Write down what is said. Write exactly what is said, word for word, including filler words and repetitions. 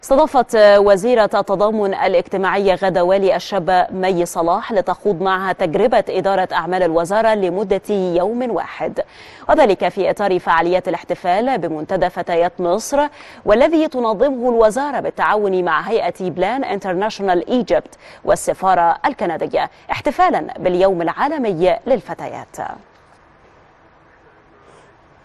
استضافت وزيرة التضامن الاجتماعي غدا والي الشابة مي صلاح لتخوض معها تجربة إدارة أعمال الوزارة لمدة يوم واحد، وذلك في إطار فعاليات الاحتفال بمنتدى فتيات مصر، والذي تنظمه الوزارة بالتعاون مع هيئة بلان انترناشونال ايجيبت والسفارة الكندية، احتفالا باليوم العالمي للفتيات.